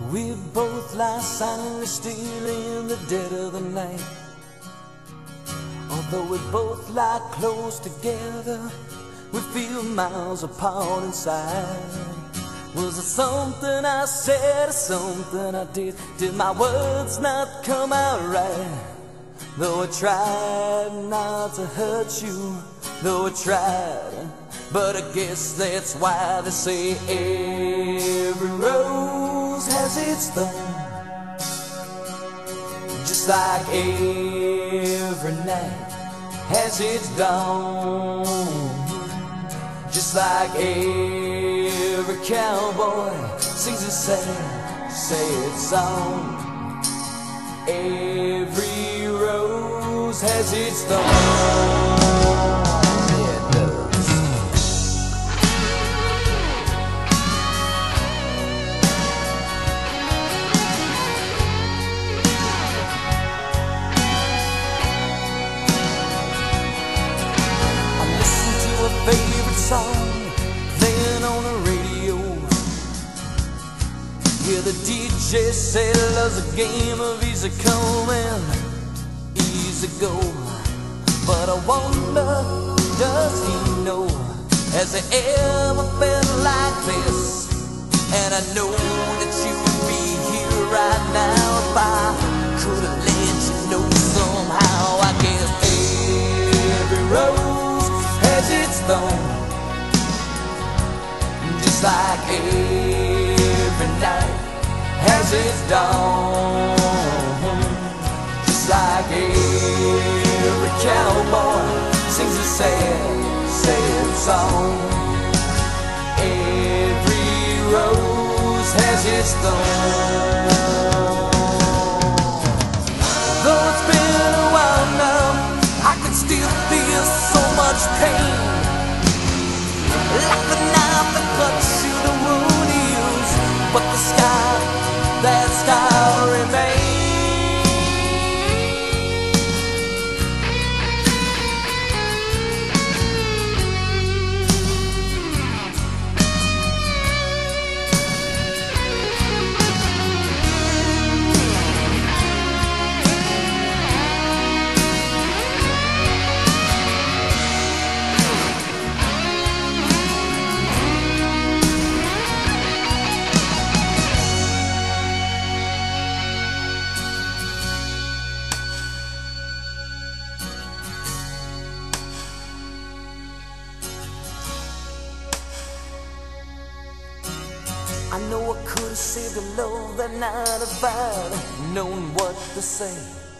We both lie silently still in the dead of the night. Although we both lie close together, we feel miles apart inside. Was it something I said or something I did? Did my words not come out right? Though I tried not to hurt you, though I tried, but I guess that's why they say every rose has its thorn. Just like every night has its dawn. Just like every cowboy sings a sad, sad song. Every rose has its thorn. Yeah, it does. I listen to a favorite song playing on the radio. Hear the DJ say love's a game of easy come and easy go. But I wonder, does he know? Has it ever been like this? And I know that you would be here right now if I could have let you know somehow. I guess every rose has its thorn. Just like every night has its dawn. Just like every cowboy sings a sad, sad song. Every rose has its thorn. Though it's been a while now, I can still feel so much pain. Like the knife that cuts you, the wound heals, but the scar, that scar remains. I know I could have saved the love that night if I'd known what to say.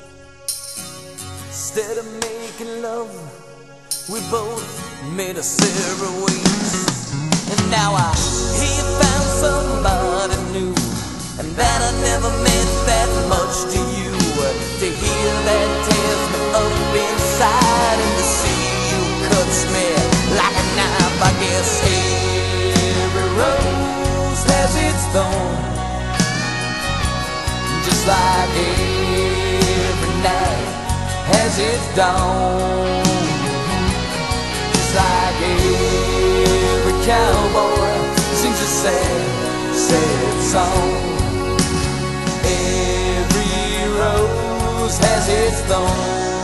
Instead of making love, we both made us separate ways. And now I hear you found somebody new, and that I never meant that much to you. To hear that tears me up inside, and to see you cuts me like a knife. I guess every rose has its thorn. Just like every night has its dawn. Just like every cowboy sings a sad, sad song. Every rose has its thorn.